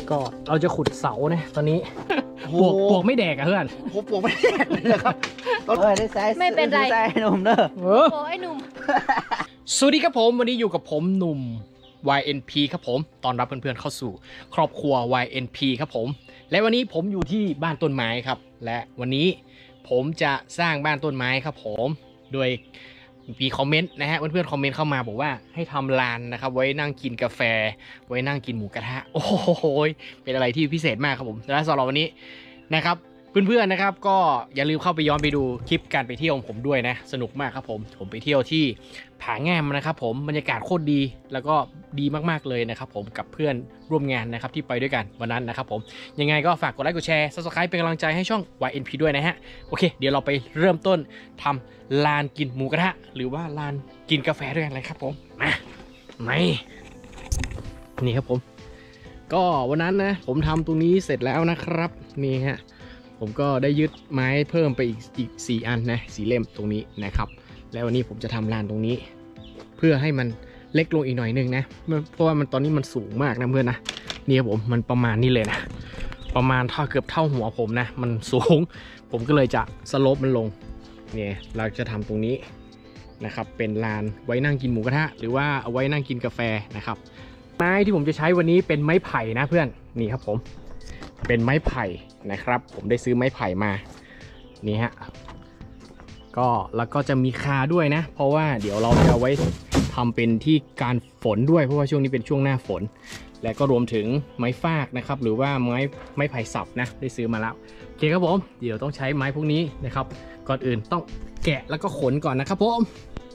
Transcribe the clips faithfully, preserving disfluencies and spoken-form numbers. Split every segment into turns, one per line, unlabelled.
ก็เราจะขุดเสาเนี่ยตอนนี้ปวกปวกไม่แดกอะเพื่อน
ผมปวกไม่แดกเลยครับต้นได้ไซส์
ไม่เป็นไร
ไอ้หนุ่มเนอะ
โอ้ไอ้หนุ่ม
สวัสดีครับผมวันนี้อยู่กับผมหนุ่ม วาย เอ็น พี ครับผมตอนรับเพื่อนๆเข้าสู่ครอบครัว วาย เอ็น พี ครับผมและวันนี้ผมอยู่ที่บ้านต้นไม้ครับและวันนี้ผมจะสร้างบ้านต้นไม้ครับผมโดยมีคอมเมนต์นะฮะเพื่อนๆคอมเมนต์เข้ามาบอกว่าให้ทำลานนะครับไว้นั่งกินกาแฟไว้นั่งกินหมูกระทะโอ้โหเป็นอะไรที่พิเศษมากครับผมและสำหรับวันนี้นะครับเพื่อนๆนะครับก็อย่าลืมเข้าไปย้อนไปดูคลิปการไปเที่ยวของผมด้วยนะสนุกมากครับผมผมไปเที่ยวที่ผาแง่มนะครับผมบรรยากาศโคตรดีแล้วก็ดีมากๆเลยนะครับผมกับเพื่อนร่วมงานนะครับที่ไปด้วยกันวันนั้นนะครับผมยังไงก็ฝากกดไลค์กดแชร์ ซับสไครบ์ เป็นกำลังใจให้ช่อง วาย เอ็น พี ด้วยนะฮะโอเคเดี๋ยวเราไปเริ่มต้นทำลานกินหมูกระทะหรือว่าลานกินกาแฟด้วยกันเลยครับผมมาไม่นี่ครับผมก็วันนั้นนะผมทำตรงนี้เสร็จแล้วนะครับนี่ฮะผมก็ได้ยึดไม้เพิ่มไปอีกอีกสี่อันนะสี่เล่มตรงนี้นะครับแล้ววันนี้ผมจะทำลานตรงนี้เพื่อให้มันเล็กลงอีกหน่อยนึงนะเพราะว่ามันตอนนี้มันสูงมากนะเพื่อนนะนี่ครับผมมันประมาณนี้เลยนะประมาณเท่าเกือบเท่าหัวผมนะมันสูงผมก็เลยจะสโลปมันลงเนี่ยเราจะทำตรงนี้นะครับเป็นลานไว้นั่งกินหมูกระทะหรือว่าเอาไว้นั่งกินกาแฟนะครับไม้ที่ผมจะใช้วันนี้เป็นไม้ไผ่นะเพื่อนนี่ครับผมเป็นไม้ไผ่นะครับผมได้ซื้อไม้ไผ่มานี่ฮะก็แล้วก็จะมีคาด้วยนะเพราะว่าเดี๋ยวเราจะเอาไว้ทำเป็นที่การฝนด้วยเพราะว่าช่วงนี้เป็นช่วงหน้าฝนและก็รวมถึงไม้ฟากนะครับหรือว่าไม้ไม้ไผ่สับนะได้ซื้อมาแล้วโอเคครับผมเดี๋ยวต้องใช้ไม้พวกนี้นะครับก่อนอื่นต้องแกะแล้วก็ขนก่อนนะครับผม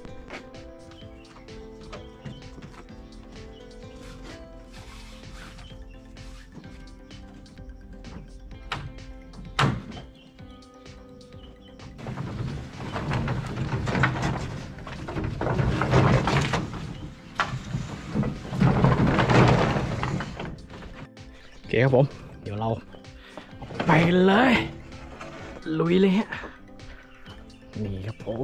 โอเคครับผมเดี๋ยวเราไปกันเลยลุยเลยฮะนี่ครับผม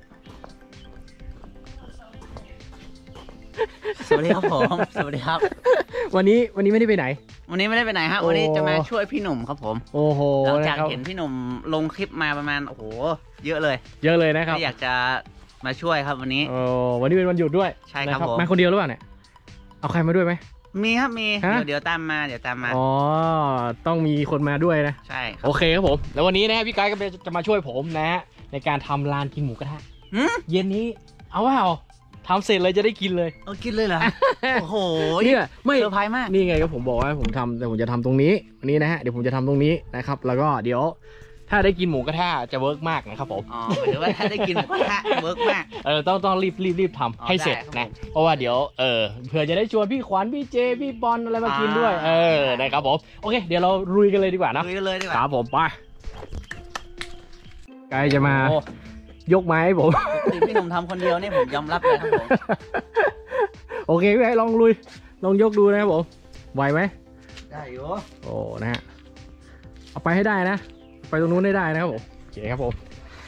สวัสดีครับผมสวัสดีครับ
วันนี้วันนี้ไม่ได้ไปไหน
วันนี้ไม่ได้ไปไหนฮะวันนี้จะมาช่วยพี่หนุ่มครับผม
โอ้โห
หลังจากเห็นพี่หนุ่มลงคลิปมาประมาณโอ้โหเยอะเลย
เยอะเลยนะครับ
อยากจะมาช่วยครับวันนี้
โอ้วันนี้เป็นวันหยุดด้วย
ใช่ครับผม
มาคนเดียวหรือเปล่าเนี่ยเอาใครมาด้วยไหม
มีครับมีเดี๋ยวเดี๋ยวตามมาเดี๋ยวตามมา
อ๋อต้องมีคนมาด้วยนะ
ใช่
โอเคครับผมแล้ววันนี้นะพี่ไกด์ก็จะมาช่วยผมนะฮะในการทำลานกินหมูกระทะเย็นนี้เอาว่าเอาทำเสร็จเลยจะได้กินเลย
เอากินเลยเหรอโอ้โห
เนี่ยไม่
เซอร์ไพรส์มาก
นี่ไงก็ผมบอกว่าผมทำแต่ผมจะทำตรงนี้วันนี้นะฮะเดี๋ยวผมจะทำตรงนี้นะครับแล้วก็เดี๋ยวถ้าได้กินหมูกระทะจะเวิร์กมากนะครับผม
อ๋อหมายถึงว่าถ้าได้กินหมูกระทะเวิร์กมาก
เออต้องต้องรีบรีบรีบทำให้เสร็จนะเพราะว่าเดี๋ยวเออเผื่อจะได้ชวนพี่ขวัญพี่เจพี่บอลอะไรมากินด้วยเออนะครับผมโอเคเดี๋ยวเราลุยกันเลยดีกว่านะ
ลุยกันเลยดีกว่า
ครับผมไปไกด์จะมายกไม้ให้ผม
พี่หนุ่มทำคนเดียวนี่ผมยอมรับเลยครับผม
โอเคพี่ไอ้ลองลุยลองยกดูนะครับผมไหวไหม
ได้อยู่
โอ้นะฮะเอาไปให้ได้นะไปตรงนู้นได้ได้นะครับผมโอเคครับผม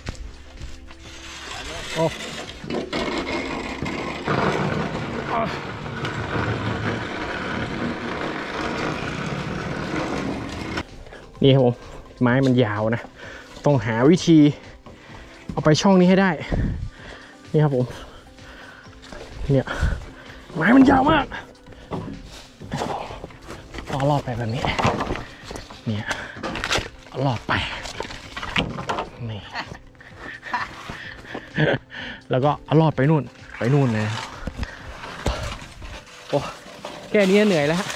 โอ้นี่ครับผมไม้มันยาวนะต้องหาวิธีเอาไปช่องนี้ให้ได้นี่ครับผมเนี่ยไม้มันยาวมากต้องลอดไปแบบนี้เนี่ยลอดไปนี่แล้วก็เอาลอดไปนู่นไปนู่นนะโอ้แค่นี้เหนื่อยแล้ว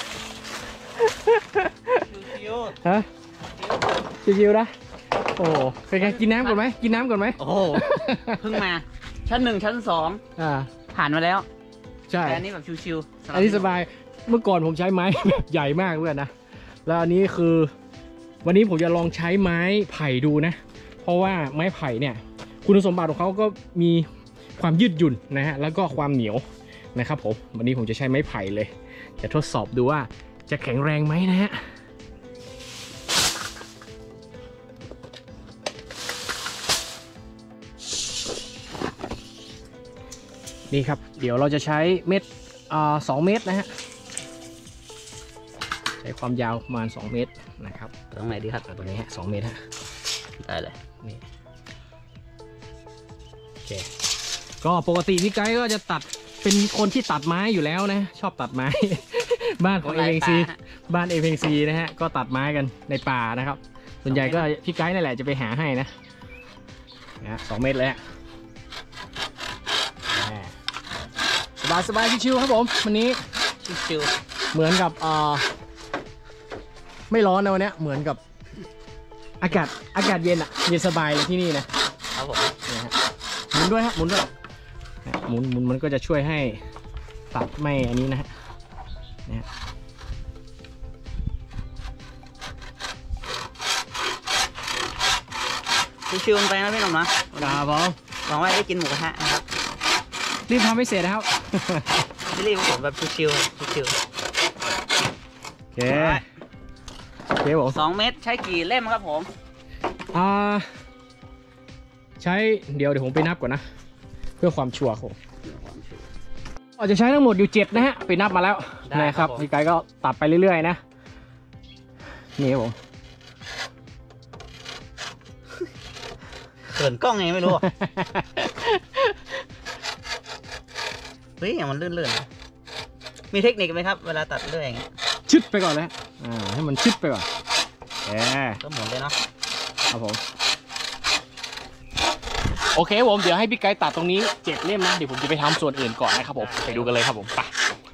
ฮะชิวๆนะโอ้เป็นไงกินน้ำก่อนไหมกินน้ำก่อนไหม
โอ้เพิ่งมาชั้นหนึ่งชั้นสอง
อ่า
ผ่านมาแล้ว
ใช่
แต่อันนี้แบบชิว
ๆอันนี้สบายเมื่อก่อนผมใช้ไม้แบบใหญ่มากเลยนะแล้วอันนี้คือวันนี้ผมจะลองใช้ไม้ไผ่ดูนะเพราะว่าไม้ไผ่เนี่ยคุณสมบัติของเขาก็มีความยืดหยุ่นนะฮะแล้วก็ความเหนียวนะครับผมวันนี้ผมจะใช้ไม้ไผ่เลยจะทดสอบดูว่าจะแข็งแรงไหมนะฮะ นี่ครับเดี๋ยวเราจะใช้เม็ดอ่าสองเม็ดนะฮะใช้ความยาวประมาณสองเมตรนะครับ
ตรงไหนดีครับ
ตัวนี้ฮะสองเมตรฮะ
ได้เลย
นี่โอเคก็ปกติพี่ไกด์ก็จะตัดเป็นคนที่ตัดไม้อยู่แล้วนะชอบตัดไม้ บ้านของเอเ c ซีบ้านเอเ c ซีนะฮะก็ตัดไม้กันในป่านะครับส่วนใหญ่ก็พี่ไกด์นั่นแหละจะไปหาให้นะนะสองเมตรเลยฮะสบายสบายชิวๆครับผมวันนี้
ชิว
เหมือนกับเอ่อไม่ร้อนนะวันนี้เหมือนกับอากาศอากาศเย็นอะเย็นสบายเลยที่นี่นะครับ
ผม
นะฮะหมุนด้วยฮะหมุนด้วยหมุนหมุนมันก็จะช่วยให้ตัดไม่อันนี้นะฮะนะฮะ
ชิวๆไปนะพี่หนุ่มนะ
ครับผม
หวังว่าได้กินหมูกระทะนะครับ
รีบทำให้เสร็จนะครับ
ไม่รีบผมแบบชิวๆชิว
โอเคโอเคผม
ๆสองเม็ดใช้กี่เล่มครับผม
อ่าใช้เดี๋ยวเดี๋ยวผมไปนับก่อนนะเพื่อความชัวร์ครับผมอาจจะใช้ทั้งหมดอยู่เจ็ดนะฮะไปนับมาแล้วนะครับพี่ไกด์ก็ตัดไปเรื่อยๆนะนี่ครับผม
เขินกล้องไงไม่รู้ เฮ้ยมันลื่นๆมีเทคนิคไหมครับเวลาตัดเรื่อยอย่างเงี้ย
ชึดไปก่อนเลยอ่าให้มันชึดไปก่อนแหม
ก็หมุนเลยเนาะ
ครับผมโอเคผมเดี๋ยวให้พี่ไกด์ตัดตรงนี้เจ็ดเล่มนะเดี๋ยวผมจะไปทำส่วนอื่นก่อนนะครับผมไปดูกันเลยครับผมไป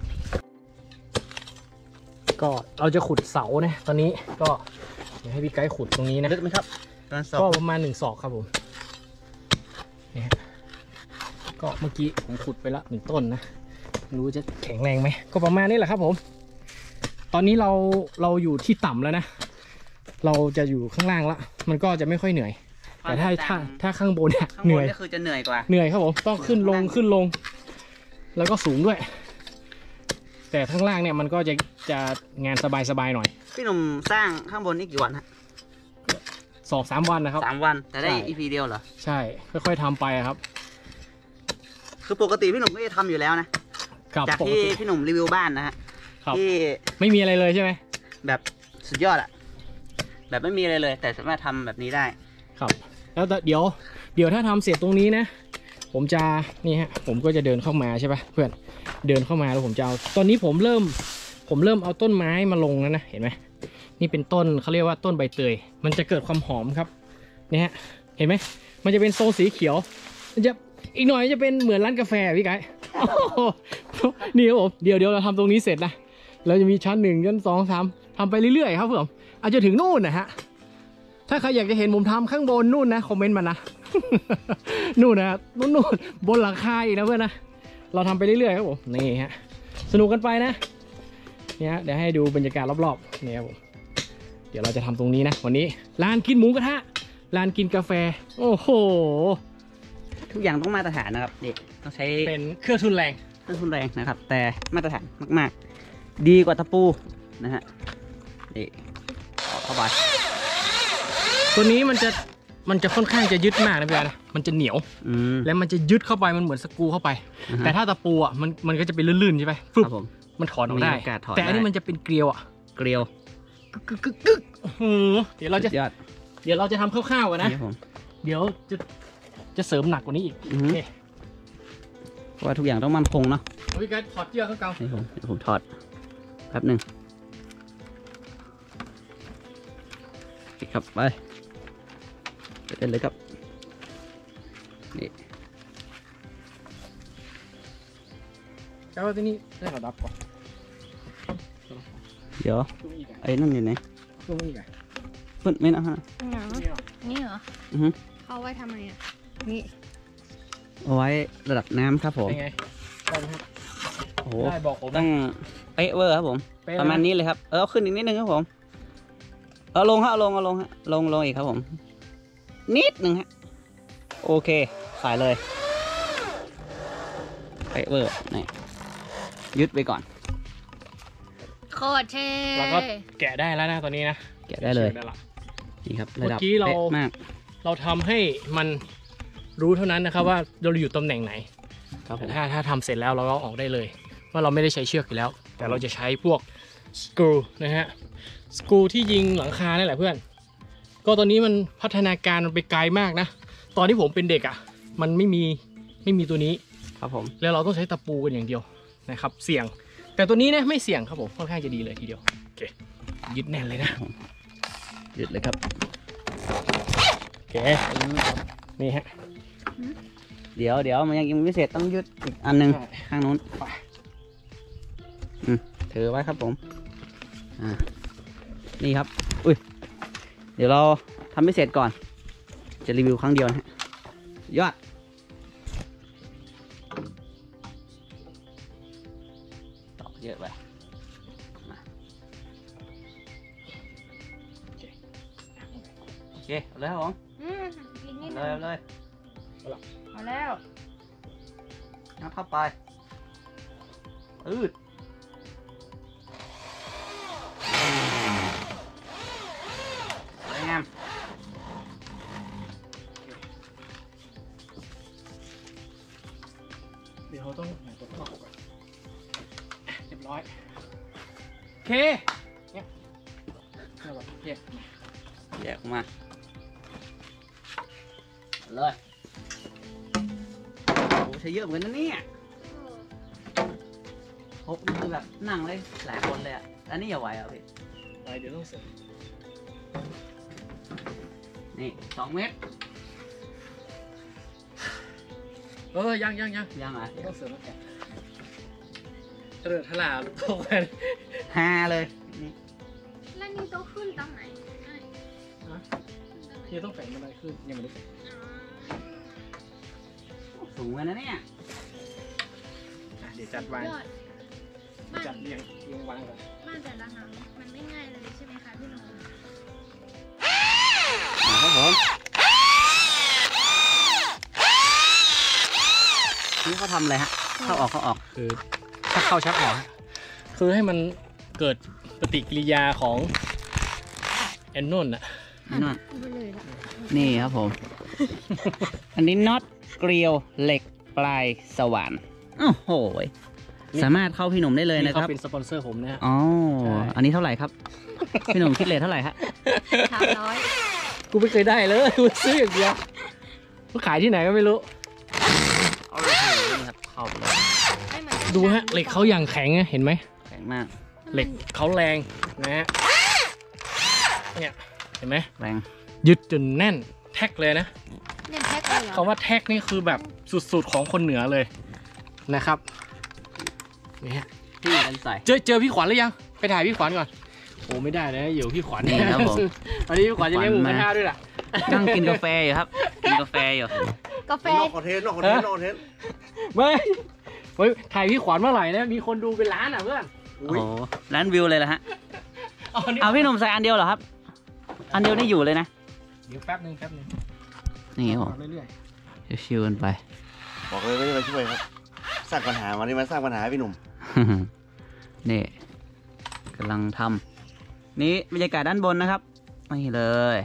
ก็เราจะขุดเสานะตอนนี้ก็เดี๋ยวให้พี่ไกด์ขุดตรงนี้นะ
ลึกไหมครับตอนสอ
ก็
บ
ประมาณหนึ่งศอกครับผมนี่ฮะก็เมื่อกี้ผมขุดไปละหนึ่งต้นนะไม่รู้จะแข็งแรงไหมก็ประมาณนี้แหละครับผมตอนนี้เราเราอยู่ที่ต่ำแล้วนะเราจะอยู่ข้างล่างละมันก็จะไม่ค่อยเหนื่อยแต่ถ้าถ้าถ้าข้างบนเนี่ย
ข้าง
เห
บ
นื่
น
อย
นี่คือจะเหนื่อยกว่า
เหนื่อยครับผมต้องขึ้นลงขึ้นลง แล้วก็สูงด้วย แต่ข้างล่างเนี่ยมันก็จะจะงานสบายๆหน่อย
พี่หนุ่มสร้างข้างบนนี่กี่วันฮะ
สองสามวันนะครับ
สามวันแต่ได้
ใช่
อีพีเดียวเหรอ
ใช่ค่อยๆทำไปครับ
คือปกติพี่หนุ่มก็จะทำอยู่แล้วนะ
กับ
จาก
ปก
ที่
ติ
พี่หนุ่มรีวิวบ้านนะฮะ
ครับ
ที่
ไม่มีอะไรเลยใช่ไหม
แบบสุดยอดอะแบบไม่มีอะไรเลย แต่สามารถทำแบบนี้ได้
ครับ แล้วเดี๋ยวเดี๋ยวถ้าทำเสร็จตรงนี้นะ ผมจะนี่ฮะผมก็จะเดินเข้ามาใช่ปะเพื่อนเดินเข้ามาแล้วผมจะเอาตอนนี้ผมเริ่มผมเริ่มเอาต้นไม้มาลงแล้วนะเห็นไหมนี่เป็นต้นเขาเรียกว่าต้นใบเตยมันจะเกิดความหอมครับนี่ฮะเห็นไหมมันจะเป็นโซนสีเขียวมันจะอีกหน่อยจะเป็นเหมือนร้านกาแฟพี่ไก่ นี่ครับผมเดี๋ยวเดี๋ยวเราทำตรงนี้เสร็จนะเราจะมีชั้นหนึ่งชั้นสองสามทำไปเรื่อยๆครับผมอาจจะถึงนู่นนะฮะถ้าใครอยากจะเห็นผมทำข้างบนนู่นนะคอมเมนต์มานะ นู่นนะนู่นนู่นบนหลังคาอีกนะเพื่อนนะเราทำไปเรื่อยๆครับผมนี่ฮะสนุกกันไปนะเนี่ยเดี๋ยวให้ดูบรรยากาศรอบๆนี่ครับผมเดี๋ยวเราจะทำตรงนี้นะวันนี้ลานกินหมูกระทะลานกินกาแฟโอ้โห
ทุกอย่างต้องมาตรฐานนะครับนี่ต้องใช้
เป็นเครื่องทุนแรง
ต้นทุนแรงนะครับ แต่มาตรฐานมากๆ ดีกว่าตะปูนะฮะนี่เอาเข้าไป
ตัวนี้มันจะมันจะค่อนข้างจะยึดมากนะพี่นะมันจะเหนียว
อืม
แล้วมันจะยึดเข้าไปมันเหมือนสกรูเข้าไป
อ่าฮะ
แต่ถ้าตะปูอ่ะมันมันก็จะเป็นลื่นๆใช่ไหมฟึ
ค
บ
รับผม
มันถอนออกได้
มีโอกาสถอน
แต่อันนี้
ได้
มันจะเป็นเกลียวอ่ะ
เกลียว
กึกกึกกึกกึกอื้อหือเดี๋ยวเราจะ
สุดยอด
เดี๋ยวเราจะทำคร่าวๆกันนะ
ครับผม
เดี๋ยวจะจะเสริมหนักกว่านี้อีก
อือ
โอ
ฮึ
เค
เพราะว่าทุกอย่างต้องมั่นคงเนาะ
เอาพี่การถอดเชือกเข้าเกา
นี่ผมเดี๋ยวผมถอดแป๊บหนึ่งปิดครับไปไปเต้นเลยครับนี่
เก้าตัวนี้ได้ระดับก่อน
เดี๋ยว
ช่วงนี้อีกอ่ะ
ไอ้นั่นอยู่ไหน
ช่วงนี้อีกอ่ะ
เพิ่นไม่นะฮะ
หนัง
นี่เหรอ
นี่เหรอ
อือฮึ
เขาเอาไว้ทำไมอ่ะ นี่
เอาไว้ระดับน้ำครับผม
เป็นไงได้ไหมครับ
โอ้โห
ได้บอกผม
ต้
นะ
องเป๊ะเวอร์ครับผม
เป๊ะ
ประมาณ
นะ
นี้เลยครับเออเอาขึ้นอีกนิดนึงครับผมเอาลงฮะเอาลงเอาลงฮะลงลงอีกครับผม นิดหนึ่งฮะโอเคใส่เลยเป๊ะเวอร์นี่ยึดไปก่อน
โคตรเท่
เราก็แกะได้แล้วนะตอนนี้นะ
แกะได้เลย
ได้ละ
นี่ครับ
เมื่
ระ
อ
ดับ
กี้เรา
เป๊ะมาก
เราทำให้มันรู้เท่านั้นนะครับว่าเราอยู่ตำแหน่งไหน
ครับผ
แต่
ม
ถ้าถ้าทำเสร็จแล้วเราก็ออกได้เลยว่าเราไม่ได้ใช้เชือกอยู่แล้ว แต่เราจะใช้พวกสกรูนะฮะสกรูที่ยิงหลังคานี่แหละเพื่อนก็ตอนนี้มันพัฒนาการมันไปไกลมากนะตอนที่ผมเป็นเด็กอ่ะมันไม่มีไม่มีตัวนี้
ครับผม
แล้วเราต้องใช้ตะปูกันอย่างเดียวนะครับเสี่ยงแต่ตัวนี้นะไม่เสี่ยงครับผมค่อนข้างจะดีเลยทีเดียวโอเคยึดแน่นเลยนะ
ยึดเลยครับ
โอเคนี่ฮะ
เดี๋ยวเดี๋ยวมันยังไม่เสร็จต้องยึดอีกอันหนึ่งข้างนู้นอืมถือไว้ครับผมอ่านี่ครับอุ้ยเดี๋ยวเราทำให้เสร็จก่อนจะรีวิวครั้งเดียวนะยอดตอกเยอะไปมาโอเคเอาเลยครับผม
อืมอีกนิด
เล
นึ
ย
ง
เลย
เอาแล้ว
งัดเข้าไปอืดสวยงาม
เดี๋ยวเราต้องหาตัวประกอบก่อนเรียบร้อยโอเคเนี่ยเราแบบแยกมา
แยกมาเลยโอ้ใช้เยอะเหมือนกันนะเนี่ยพบนี่คือแบบนั่งเลยหลายคนเลยอ่ะแล้วนี่อย่าไหวอ่ะพี่
ไปเดี๋ยวต้องเสริม
นี่สองเมตร
เออยังยังยัง
ยังอ่ะ
ต้องเสริมแล้วแกเออทลาโตกัน
ฮาเลยนี่
แล้วนี่ต้องขึ้นตรงไหน
นี่ต้องแฝงบันไดขึ้นยังไม่ได้แฝง
สูงเลยนะเนี่ย
เดี๋ยวจัดวางจัดเรียงเรียงวางก่อน
บ้านแต่ละหลังมันไม่ง่ายเลยใช่ไหมคะพี่หนุ่ม
ครับผมนี่เขาทำอะไรฮะเข้าออกเข้าออก
คือถ้าเข้าชักออกคือให้มันเกิดปฏิกิริยาของแอนนนน่ะ
นั่นนี่ครับผมอันนี้น็อตเกลียวเหล็กปลายสว่านโอ้โหสามารถเข้าพี่หนุ่มได้เลยนะครับ
เขาเป็นสปอนเซอร์ผมนะฮะ
อ๋ออันนี้เท่าไหร่ครับพี่หนุ่มคิดเลทเท่าไหร่ฮะ
สามร้อย
กูไม่เคยได้เลยกูซื้ออย่างเดียวเขาขายที่ไหนก็ไม่รู้
เอาเลยครับเข้าไปเลย
ดูฮะเหล็กเขาอย่างแข็งเห็นไหม
แข็งมาก
เหล็กเขาแรงนะฮะเนี่ยเห็นไหม
แรง
ยึดจนแน่นแท็กเลยนะ
เนี่ยแท็กเลยเหรอ
คำว่าแท็กนี่คือแบบสุดๆของคนเหนือเลยนะครับนี่ฮะ
พี่กันใส่
เจอเจอพี่ขวัญหรือยังไปถ่ายพี่ขวัญก่อนโอ้ไม่ได้นะอยู่พี่ขวัญ
นี่ครับผม
วันนี้พี่ขวัญจะเลี้ยงหมูกระทะด้วยล่ะ
นั่งกินกาแฟอยู่ครับกินกาแฟอยู่
กาแฟ
นอกคอนเทนต์นอกคอนเทนต์นอกคอนเทนต์
ไม่เฮ้ยถ่ายพี่ขวัญเมื่อไหร่นะมีคนดูเป็นล้านอ่ะเพื่อน
โอ้ล้านวิวเลยละฮะเอาพี่หนุ่มใส่อันเดียวเหรอครับอันเดียวนี่อยู่เลยนะ
เดี๋ยวแป๊บนึงแป๊บนึง
นี่ครับ
เรื่อย
ๆชิวๆกันไป
บอกเลยไม่ได้มาช่วยครับสร้างปัญหาวันนี้มาสร้างปัญหาพี่หนุ่ม
นี่กำลังทำนี่บรรยากาศด้านบนนะครับนี่เลย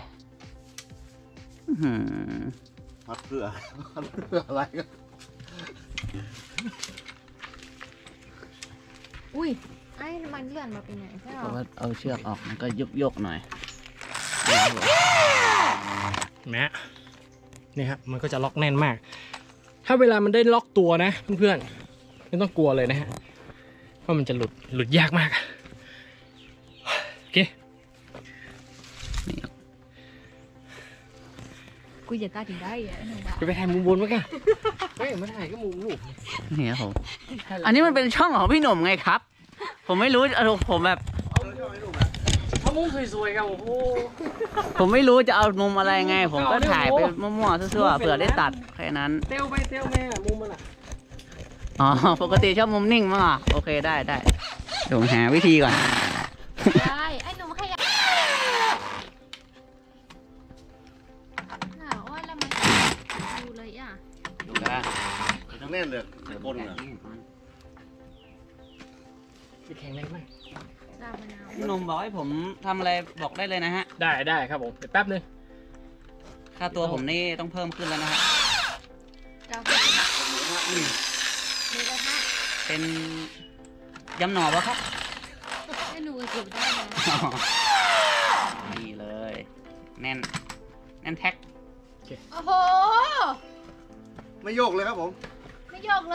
พัดเพื่อพัดเพื่ออะไรกัน
อุ้ยไอ้มันเลื่อนมาเป็นไงใช่หรอ
เพราะว่าเอาเชือกออกมันก็ยกยกหน่อย
แม่นี่ครับมันก็จะล็อกแน่นมากถ้าเวลามันได้ล็อกตัวนะเพื่อนๆไม่ต้องกลัวเลยนะฮะเพราะมันจะหลุดหลุดยากมากโอเค
กูจะตาถึงได้อะ
จะไปถ่ายมุมบนมั้ยกันไม่ไม่ถ่ายก็มุมลูก
นี่ครับผมอันนี้มันเป็นช่องของพี่หนุ่มไงครับผมไม่รู้ผมแบบ
เอามุมสวยๆครับโอ้โห
ผมไม่รู้จะเอามุมอะไรไงผมก็ถ่ายไปมั่วๆซั่วๆเผื่อได้ตัดแค่นั้น
เต้วไปเต้วแม่มุมมันอ่ะ
อ๋อปกติชอบมุมนิ่งมากโอเคได้ได้เดี๋ยวหาวิธีก่อน
ได้ไอ้หนุ่มขยับโอ้ยแล้วมันดูเลยอ่ะ
ดูได้
ทั้งแน่นเลยบนอ่ะ
จะแข็งแรงไหม
พี่หนุ่มบอกให้ผมทำอะไรบอกได้เลยนะฮะ
ได้ได้ครับผมเดี๋ยวแป๊บนึง
ค่าตัวผมนี่ต้องเพิ่มขึ้นแล้วนะฮะเป็นยำหน่อปะครับ
ไอ้หนูนูก็เก็บได้นะ
นี่เลย แน่น แน่นแท็ก
โอ้โห
ไม่โยกเลยครับผม
ไม่โยกเลย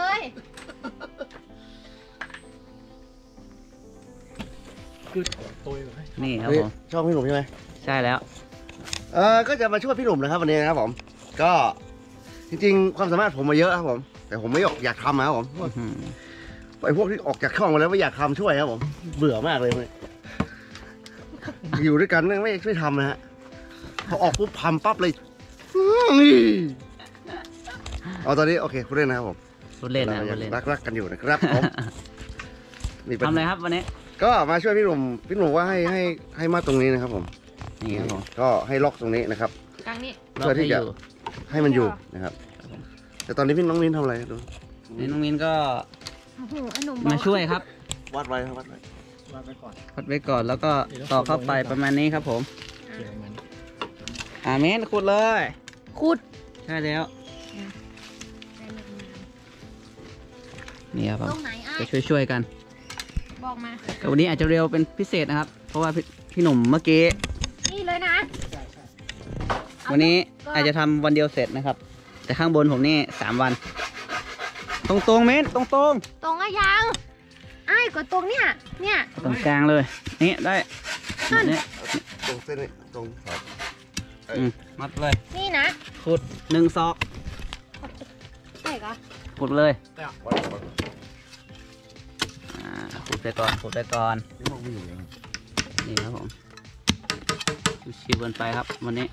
คือตัวอยู่ไหม
นี่ครับผม
ชอบพี่หนุ่มใช่ไหม
ใช่แล้ว
เออก็จะมาช่วยพี่หนุ่มนะครับวันนี้นะครับผม ก็จริงๆความสามารถผมมาเยอะครับผม แต่ผมไม่อยากอยากทำนะครับผม
อื้อหือ
ไอ้พวกที่ออกจากช่องมาแล้วไม่อยากทำช่วยครับผม เบื่อมากเลยเนี่ยอยู่ด้วยกันไม่ช่วยทำนะฮะพอออกปุ๊บทำปั๊บเลยอื้อนี่เอาตอนนี้โอเคคุณเล่นนะครับผม
พูดเล่นนะ
รา
พู
ยั
ด
ง
เล่น
รักรักกันอยู่นะครับผมนี่เป็น
ทำอะไรครับวันนี้
ก็มาช่วยพี่หนุ่มพี่หนุ่มว่าให้ให้ให้มาตรงนี้นะครับผม
นี่ครับผม
ก็ให้ล็อกตรงนี้นะครับ
กลางนี้
รอบให้อยู่
ให้มันอยู่นะครับ แต่ตอนนี้พี่น้องมิ้นทำอะไรดู
นี่น้องมินก็
โอ้โหไอ้หนุ่ม
มาช่วยครับ
วัดไว้ครับวัดไว้
วางไปก่อน
พัดไว้ก่อนแล้วก็ต่อเข้าไปประมาณนี้ครับผม
เกี่ยวมัน
อ่าเมนขุดเลย
ขุด
ใช่แล้ว นี่ครับผ
ต
ม
รงไหนไอ้
จะช่วยช่วยๆกัน
บอกมา
แต่วันนี้อาจจะเร็วเป็นพิเศษนะครับ เพราะว่าพี่พี่หนุ่มเมื่อกี้
นี่เลยนะ
ใช่ใช่
วันนี้
ก็
อาจจะทำวันเดียวเสร็จนะครับ แต่ข้างบนผมนี่สามวัน ตรงตรงๆเมนตรงตรง
ตรงอะยังไอ้ก็ตรงเนี่ย เนี่ย
ๆตรงกลางเลย นี่ได้
นั่น
นี่
ตรงเส้นนี้ตรงครับ
อืมมัดเลย
นี่นะ
ขุดหนึ่งซอก
ใช่ก็
ขุดเลย
วัดก่อน
อ่าขุดไปก่อนขุดไปก่อน
นี่มองไม่อยู่เลย
นี่ครับผมชิวๆกันไปครับวันนี้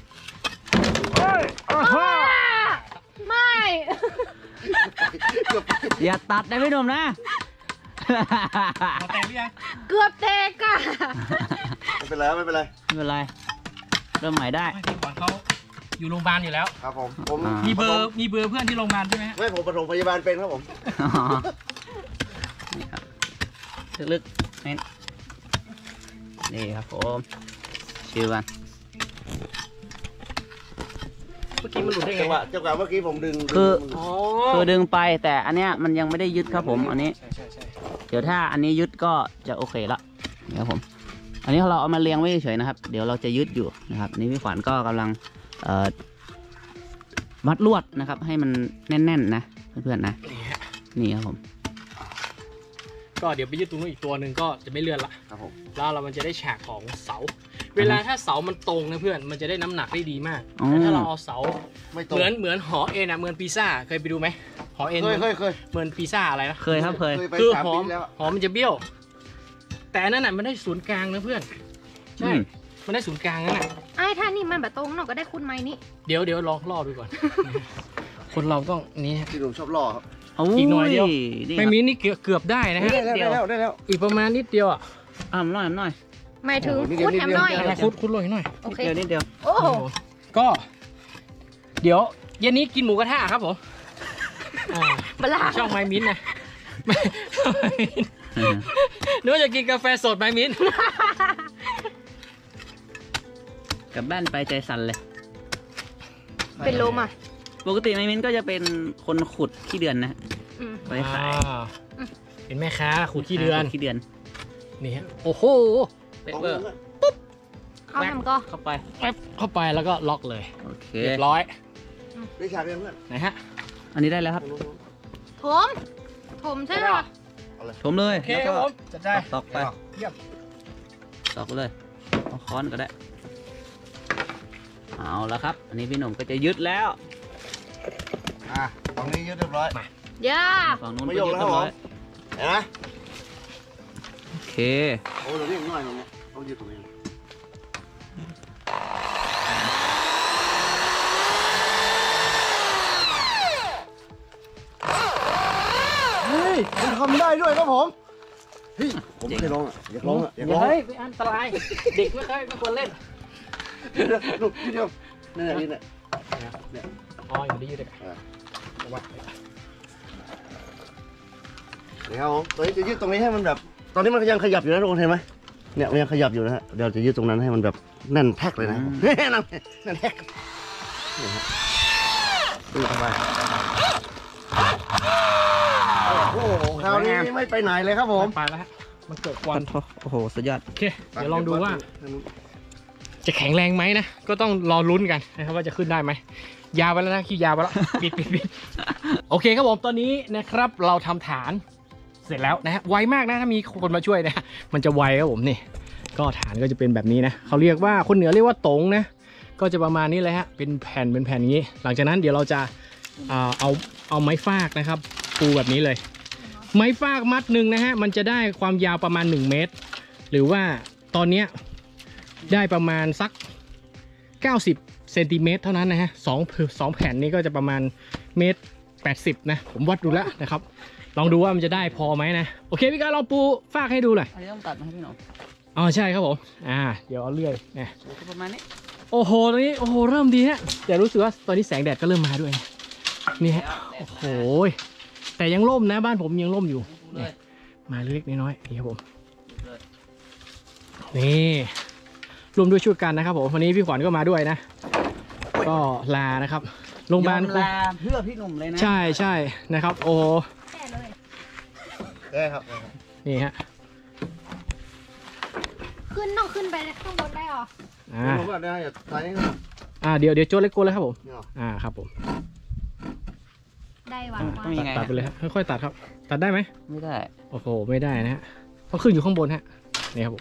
ไม่
เกือบ
อย่าตัดนะพี่หนุ่มนะ
พอแต่งหรือยัง
เกือบแตกอะ
ไม่เป็นไรไม่เป็นไร
ไม่เป็นไรเริ่มใหม่ได้
ไม่ที่ก่อนเขาอยู่โรงพยาบาลอยู่แล้ว
ครับผมผม
อ่า
มีเบอร์มีเบอร์เพื่อนที่โรงพยาบาลใช่ไหมฮะ
ไม่ผมปฐมพยาบาลเป็นครับผม
อ๋อนี่ครับลึกๆนี่นี่ครับผมชิวกัน
เมื่อกี้มันหลุดได้ไง
จังหวะจังหวะเมื่อกี้ผมดึง
คือ
ดึง
อ๋อ
คือดึงไปแต่อันเนี้ยมันยังไม่ได้ยึดครับผมอันนี้
ใช่ใช่ใช่
เดี๋ยวถ้าอันนี้ยึดก็จะโอเคละนี่ครับผม อันนี้เราเอามาเรียงไว้เฉยๆนะครับ เดี๋ยวเราจะยึดอยู่นะครับอันนี้พี่ขวัญก็กำลังเอ่อมัดลวดนะครับ ให้มันแน่นๆนะเพื่อนๆนะ
นี่ฮะ
นี่ครับผม
ก็เดี๋ยวไปยึดตรงนู้นอีกตัวหนึ่งก็จะไม่เลื่อนละ
ครับผม
แล้วเรามันจะได้ฉากของเสา เวลาถ้าเสามันตรงนะเพื่อนมันจะได้น้ำหนักได้ดีมาก
อ๋อ
แต่ถ้าเราเอาเสา
ไม่ตรง
เหมือนเหมือนหอเอ็นอะเหมือนปีซ่าเคยไปดูไหมหอเอ็น
เคยเคยเคย
เหมือนปีซ่าอะไรนะ
เคยครับเคย
เคยไป
คือ
สาม
หอ
ปี
ม
แล้ว
หอมมันจะเบี้ยว แต่อันนั่นน่ะมันได้ศูนย์กลางนะเพื่อนใช่
อืม
มันได้ศูนย์กลางนั่นน่ะ
ไอ้ถ้านี่มันแบบตรงเนาะก็ได้คุณไหมนี่
เดี๋ยวเดี๋ยวลองล่อดูก่อน คนเราต้องนี่
ที่หนุ่มชอบล่อครับ
อีกหน่อยเดียว
นี่
ไม่
ครับ
มีนี่เกือบเกือบได้นะฮะ
ได้แล้วได้แล้วได้แล้ว
อีกประมาณนิดเดียวอ่ะ
อ่าหน่อยหน่อย
หมายถึง
โอ้โหนี่เดี๋ยว
คุดแถมหน่อย
นี่เดี๋ยว
คุดคุดลอยหน่อย
โอ
นิด
เค
เดียวนิดเดียว
โอ้โห
ก็ เดี๋ยวเย็นนี้กินหมูกระทะครับผมอ่า
บลา
ช่องไมมิ้นท์นะ นึกว่าจะกินกาแฟสดไมมิ้นท์
กลับบ้านไปใจสั่นเลย
เป็นลมอ่ะ
ปกติไมมินก็จะเป็นคนขุดขี้เดือนนะ
อืม
ไว้ขาย
อ่าเป็นแม่ค้าขูดขี้เดือน
ขุขี้เดือน
นี่ฮะโอ้โห
เปเปอร์
เข้าทำก็
เข้าไป
แป๊บเข้าไปแล้วก็ล็อกเลย
โอเค
เรียบร้อย
ได้ฉากยังเพื่อน
ไหนฮะ
อันนี้ได้แล้วครับ
ถมถมใช่ไหม
ชมเลย
โอเค
แล้ว
ครับ
ก็
ผมจัดได้
ตอกไป
เยี่ยม
ตอกไปเลยเอาค้อนก็ได้ เอาแล้วครับ อันนี้พี่หนุ่มก็จะยึดแล้ว
อ่ะตรงนี้ยึดเรียบร้อย
ย่า
ฝั่งนู้น
ไม่
ก็
ยก
ยึด
แล้ว
เรียบร้อย
เห็นไหม
โอเค
โอ้เดี๋ยวนี้อีกหน่อยตรงนี้ต้องยึดตรงนี้เฮ้ยมันทำได้ด้วยครับผมเฮ้ยผมไม่เคยลองอ่ะอยากลองอ่ะอยากลอง
เฮ้ยไปอันตราย เด็กไม่เคยไม่ควรเล่น
เดี๋ยวๆลูกทีเดียวนี่แหละนี่แหละ
อ๋ออยู่ได้ยืดเลย
อ่า
เอาไว้
นี่ครับผมตอนนี้จะยืดตรงนี้ให้มันแบบ ตอนนี้มันยังขยับอยู่นะทุกคนเห็นไหมเนี่ยมันยังขยับอยู่นะฮะเดี๋ยวจะยืดตรงนั้นให้มันแบบแน่นแพ็กเลยนะครับผมแน่นแน่นแพ็กนี่ครับยืดเข้าไปโอ้โหคราวนี้ไม่ไปไหนเลยครับผม
ไปแล้วฮะมันเกิดควัน
โอ้โหสุดยอด
โอเคเดี๋ยวลองดูว่า จะแข็งแรงไหมนะก็ต้องรอลุ้นกันนะครับว่าจะขึ้นได้ไหมยาวไปแล้วนะคิวยาวไปแล้ว ปิดปิดปิดโอเคครับผมตอนนี้นะครับเราทำฐานเสร็จแล้วนะฮะไวมากนะถ้ามีคนมาช่วยนะมันจะไวครับผมนี่ก็ฐานก็จะเป็นแบบนี้นะเขาเรียกว่าคนเหนือเรียกว่าตงนะก็จะประมาณนี้เลยฮะเป็นแผ่นเป็นแผ่นอย่างนี้ หลังจากนั้นเดี๋ยวเราจะเอาเอาเอาไม้ฟากนะครับปูแบบนี้เลย ไม้ฟากมัดหนึ่งนะฮะมันจะได้ความยาวประมาณหนึ่งเมตรหรือว่าตอนเนี้ยได้ประมาณสักเก้าสิบเซนติเมตรเท่านั้นนะฮะสองสองแผ่นนี้ก็จะประมาณเมตรแปดสิบนะผมวัดดูแล้วนะครับลองดูว่ามันจะได้พอไหมนะโอเคพี่กายลองปูฟากให้ดูหน่อย
อันนี้ต้องตัดมาให้พี่หนุ่ม
อ๋อใช่ครับผมอ่าเดี๋ยวเอาเลื่อยนะ
ประมาณนี้
โอ้โหตอนนี้โอ้โหเริ่มดีฮะแต่รู้สึกว่าตอนนี้แสงแดดก็เริ่มมาด้วยนะนี่ฮะโอ้โหแต่ยังร่มนะบ้านผมยังร่มอยู่นี่มาเล็กๆน้อยๆนี่ครับผมนี่รวมด้วยช่วยกันนะครับผมวันนี้พี่ขวัญก็มาด้วยนะก็ลานะครับโรงพยาบาล
ยอมลาเพื่อพี่หนุ่มเลยนะ
ใช่ใช่นะครับโอ้โห
แค่เลย
ได้ครับ
นี่ฮะ
ขึ้นต้องขึ้นไปข้างบนได้หรอ
อ่า
ผมว่าได้อย่าตายนี่ครับ
อ่าเดี๋ยวเดี๋ยวโจ้เล็กโก้เลยครับผม
เนี่ย
อ่าครับผม
ได้หวังว่า
ต้องยังไง
ตัดไปเลยฮะค่อยๆตัดครับตัดได้ไหม
ไม่ได้
โอ้โหไม่ได้นะฮะต้องขึ้นอยู่ข้างบนฮะนี่ครับผม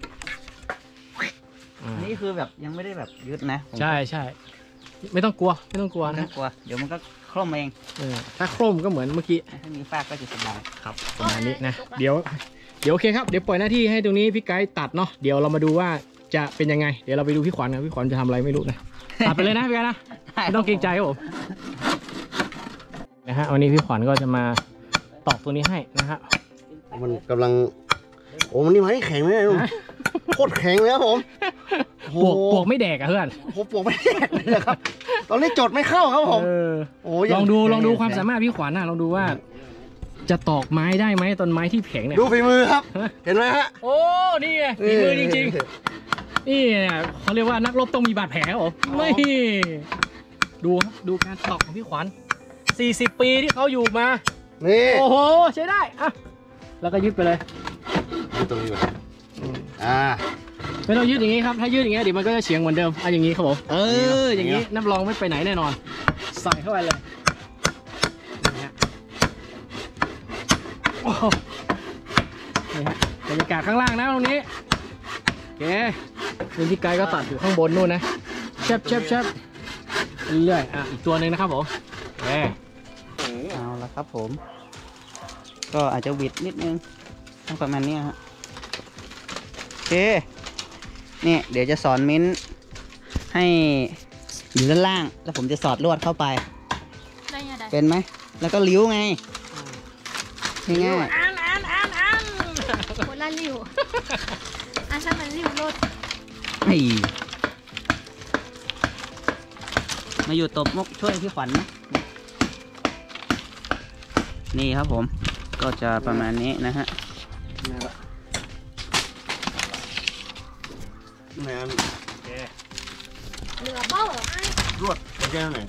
อ่า
อันนี้คือแบบยังไม่ได้แบบยึดนะผม
ใช่ใช่ไม่ต้องกลัวไม่ต้องกลัว
ไม่ต้
นะ
องกลัวเดี๋ยวมันก็คล่อมเอง
เออถ้าโครมก็เหมือนเมื่อกี้
ถ้ามีฟากก็จะสบาย
ครับประมาณนี้นะเดี๋ยวเดี๋ยวโอเคครับเดี๋ยวปล่อยหน้าที่ให้ตรงนี้พี่ไกด์ตัดเนาะเดี๋ยวเรามาดูว่าจะเป็นยังไงเดี๋ยวเราไปดูพี่ขวัญนะพี่ขวัญจะทำอะไรไม่รู้นะตัดไปเลยนะพี่ไกด์นะไม่ต้องเกรงใจครับผมนะฮะวันนี้พี่ขวัญก็จะมาตอกตัวนี้ให้นะฮะ
มันกำลังโอ้มันนี่ไม้แข็งเลยนะลุงโคตรแข็งเลยครับผมโอ้
ปวก
โห
ปวกไม่แดกอะเพื่อน
ผมปวกไม่แดกเลยนะครับตอนนี้จดไม่เข้าครับผม
เออ
โอ้
ลองดูลองดูความสามารถพี่ขวัญนะลองดูว่า จะตอกไม้ได้ไหมต้นไม้ที่แข็งเนี่ย
ดูฝีมือครับ เห็นไหมฮะ
โอ้นี่ไงฝีมือจริงๆนี่เนี่ยเขาเรียกว่านักรบต้องมีบาดแผลครับผมไม่ดูครับดูการตอกของพี่ขวัญสี่สิบปีที่เขาอยู่มา
นี่
โอ้โหใช้ได้อะแล้วก็ยึดไปเลย
ตรงนี้อยู่อ่า
ไม่ต้องยืดอย่างนี้ครับถ้ายืดอย่างนี้เดี๋ยวมันก็จะเฉียงเหมือนเดิมอ่ะอย่างนี้ครับผมเอออย่างนี้นับรองไม่ไปไหนแน่นอนใส่เข้าไปเลยนี่ฮะโอ้โหนี่ฮะบรรยากาศข้างล่างนะตรงนี้โอเคส่วนที่ไกลก็ตัดอยู่ข้างบนนู่นนะแชบแชบแชบเรื่อยๆอ่ะอีกตัวหนึ่งนะครับผมโอเค
เอาละครับผม ก็อาจจะหวิดนิดนึงต้องประมาณนี้ฮะโอเคนี่เดี๋ยวจะสอนมิ้นท์ให้อยู่ด้านล่างแล้วผมจะสอดลวดเข้าไป
ได้ยังไง
เป็นไหมแล้วก็ลิ้วไงง่าย
อันอันอันอัน
คนละริ้วอ่ะถ้ามันริ้วรถ
ๆไอ้มาอยู่ตบมุกช่วยพี่ขวัญนะนี่ครับผมก็จะประมาณนี้นะฮะ
แมน
เหลือเบ้าเหรอไอ้
รวดโอเคไหน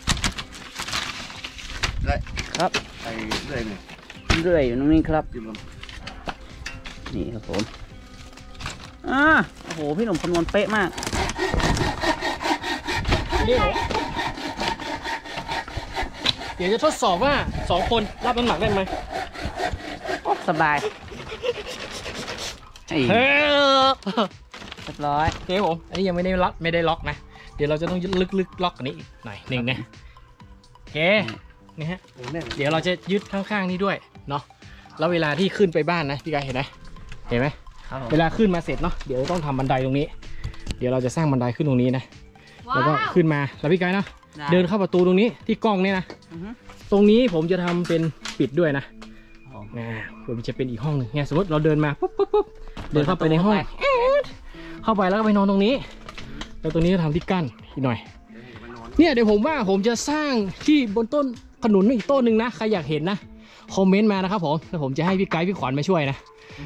ได้
ครับ
ไปเรื่อยหน่อย
เรื่อยอยู่ตรงนี้ครับ
จิ้มลง
นี่ครับผมอ่าโอ้โหพี่หนุ่มคำนวณเป๊ะมาก
นี่ผมเดี๋ยวจะทดสอบว่าสองคนรับน้ำหนักได้ไหม
สบายไอ้
เฮ้ย
เรียบร้อย
โอเคผมอันนี้ยังไม่ได้ล็อกไม่ได้ล็อกนะเดี๋ยวเราจะต้องยึดลึกๆล็อกอันนี้อีกหน่อยหนึ่งนะโอเคนี่ฮะ
โอ้แน่น
เดี๋ยวเราจะยึดข้างๆนี้ด้วยเนาะแล้วเวลาที่ขึ้นไปบ้านนะพี่กายเห็นไหมเห็นไหม
ครับผม
เวลาขึ้นมาเสร็จเนาะเดี๋ยวต้องทำบันไดตรงนี้ เดี๋ยวเราจะสร้างบันไดขึ้นตรงนี้นะ
ว้า
แล้วก็
ว
ขึ้นมาแล้วพี่กายเนาะเดินเข้าประตูตรงนี้ที่กล้องเนี่ยนะ
อือฮึ
ตรงนี้ผมจะทำเป็นปิดด้วยนะ
อ๋อ
นะผมจะเป็นอีกห้องหนึ่งเนี่ยสมมติเราเดินมาปุ๊บปุ๊บปุ๊บเดินเข้าไปในห้องเข้าไปแล้วก็ไปนอนตรงนี้ แล้วตรงนี้ก็ทำที่กั้นอีกหน่อย เนี่ยเดี๋ยวผมว่าผมจะสร้างที่บนต้นขนุนอีกต้นหนึ่งนะใครอยากเห็นนะคอมเมนต์มานะครับผมแล้วผมจะให้พี่ไกด์พี่ขวัญมาช่วยนะ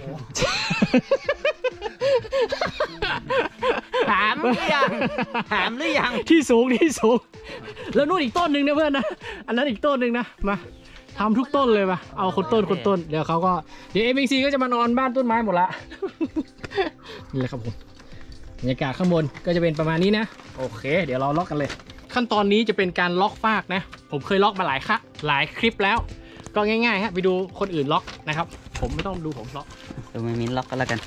ถามหรือยังถามหรือยัง
ที่สูงที่สูงแล้วนู่นอีกต้นหนึ่งนะเพื่อนนะอันนั้นอีกต้นหนึ่งนะมาทำทุกต้นเลยปะเอาคนต้นคนต้นเดี๋ยวเขาก็เดี๋ยวเอ็มซีก็จะมานอนบ้านต้นไม้หมดละ นี่แหละครับผมบรรยากาศข้างบนก็จะเป็นประมาณนี้นะโอเค เดี๋ยวเราล็อกกันเลย ขั้นตอนนี้จะเป็นการล็อกฟากนะผมเคยล็อกมาหลายครั้งหลายคลิปแล้ว ก็ง่ายๆฮะไปดูคนอื่นล็อกนะครับผมไม่ต้องดูผมล็อก
ดูไม่มิ้นล็อกก็แล้วกัน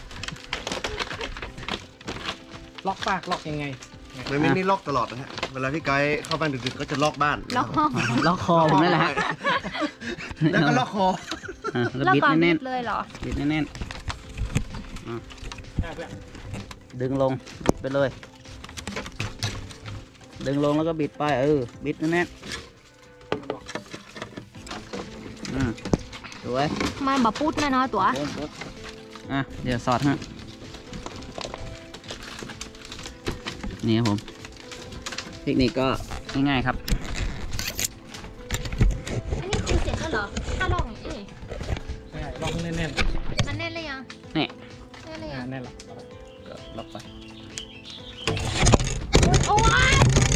ล็อกฟากล็อกยังไง
ไม่ไม่นี่ล็อกตลอดนะฮะเวลาพี่ไกด์เข้าบ้านดึกๆก็จะล็อกบ้าน
ล็อกคอ
ล็อกคอผมนั่นแหละฮะ
แล้วก็ล็อกคอ
อ่ะแล้ว
ล็อก
บิด
ก่อน
แน่น
เลยเหรอ
ๆบิดแน่นๆอ่ะดึงลงบิดไปเลย ดึงลงแล้วก็บิดไปเออบิดแน่นๆอืมสวย
มันบะปุ๊ดแน่นอนตัว
อ่ะเดี๋ยวสอดฮะนี่ครับผมเทคนิคก็ง่ายๆครับ
อันนี้คือเสร็จแล้วเหรอถ้าลองเอ๊ะ
ใช่ล็อกแน่น
มันแน่นเลยยัง
นี่
แน่นเลย
ๆ
ยัง
แน่นละ
ก็ล็อกไป
โอ้ย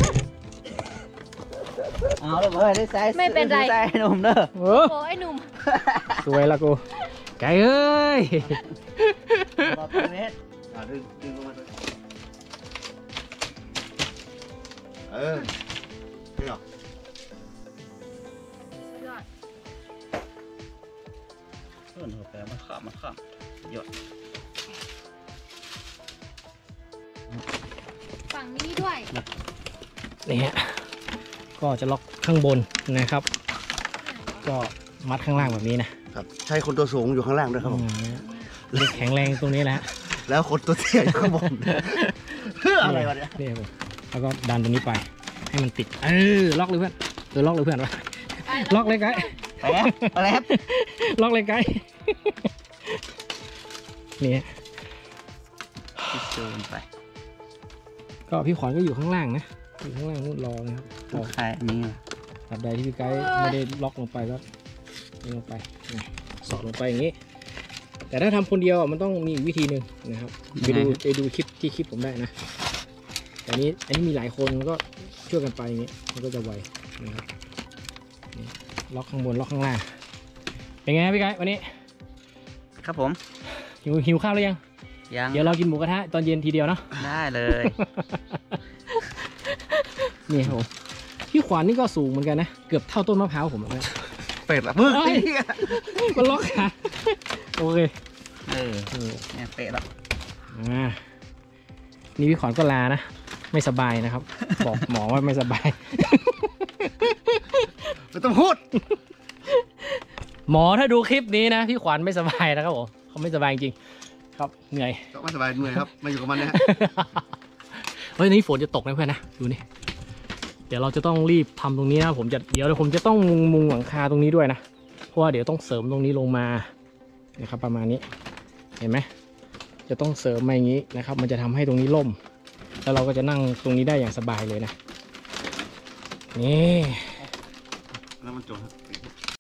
เอาเลยเว้ยได้ไซส์
ไม่เป็นไร
ด้ไซส์หนุ่มเด้อ
เออ
โอ้ยไอ้หนุ่ม
สวยละกูไก่เอ้ย
บอกเป็นเมตร
อ่าดึงดึงลงมาเลยเออนี่หรอ
ส่วนหัวแปรมาข้ามมาข้ามหยด
ฝั่งนี้ด้วย
นี่ฮะก็จะล็อกข้างบนนะครับ ก็มัดข้างล่างแบบนี้นะครับ
ใช่คนตัวสูงอยู่ข้างล่างด้วยครับผม
อืมเล็กแข็งแรงตรงนี้แหละ
แล้วคนตัวเตี้ยอยู่ข้างบนเพื่ออะไรวะเนี่ย
นี่ครับผมแล้วก็ดันตรงนี้ไปให้มันติดเออล็อกเลยเพื่อนเออล็อกเลยเพื่อนวะล็อกเลยไกด์
แป๊บแป๊บ
ล็อกเลยไกด์นี่ฮะ
จูนไป
ก็พี่ขวัญก็อยู่ข้างล่างนะอยู่ข้างล่างนู่นรอนะครับรอ
ใครอันนี้เหรอ
ตราบใดที่พี่ไกด์ไม่ได้ล็อกลงไปก็นี่ลงไปนี่สอดลงไปอย่างนี้ แต่ถ้าทำคนเดียวอ่ะมันต้องมีอีกวิธีหนึ่งนะครับไปดูไปดูคลิปที่คลิปผมได้นะแต่อันนี้อันนี้มีหลายคนมันก็ช่วยกันไปอย่างนี้มันก็จะไวนะครับนี่ล็อกข้างบนล็อกข้างล่างเป็นไงครับพี่ไกด์วันนี้
ครับผม
หิวหิวข้าวหรือยัง
ยัง
เดี๋ยวเรากินหมูกระทะตอนเย็นทีเดียวเนาะ
ได้เลย
นี่ครับผมพี่ขวัญนี่ก็สูงเหมือนกันนะเกือบเท่าต้นมะพร้าวผมเลย
เป็ดละมึง
เอ้ย มันล็อกขาโอเค
เออ
เออ
เนี่ยเป๊ะแล้ว
อ่านี่พี่ขวัญก็ลานะ ไม่สบายนะครับ บอกหมอว่าไม่สบาย
ไม่ต้องพูด
หมอถ้าดูคลิปนี้นะพี่ขวัญไม่สบายนะครับผมเขาไม่สบายจริงๆครับเหนื่อย
ก็ไม่สบายเหนื่อยครับมาอยู่กับมันนะฮะ
เฮ้ยนี่ฝนจะตกนะเพื่อนนะดูนี่เดี๋ยวเราจะต้องรีบทำตรงนี้นะผมจะเดี๋ยวผมจะต้องมุงมุงหลังคาตรงนี้ด้วยนะเพราะว่าเดี๋ยวต้องเสริมตรงนี้ลงมานะครับประมาณนี้เห็นไหมจะต้องเสริมมาอย่างนี้นะครับ มันจะทำให้ตรงนี้ล่ม แล้วเราก็จะนั่งตรงนี้ได้อย่างสบายเลยนะนี่
แล้วมันจนครับ